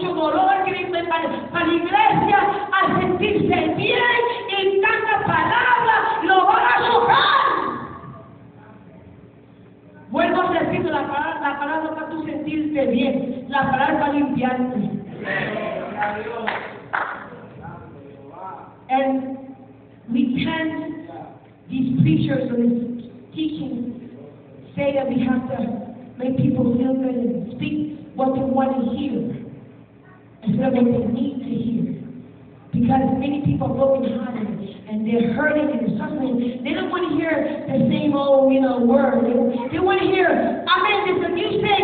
mucho dolor, quieren ir para la iglesia a sentirse bien y tanta palabra lo van a chocar. Vuelvo a decir la palabra para tú sentirte bien, la palabra para limpiarte. And we can't, these preachers or these teachings say that we have to make people feel good and speak what they want to hear instead of what they need to hear. Because many people are brokenhearted and they're hurting and they're suffering. They don't want to hear the same old, word. They want to hear, amen, there's a new thing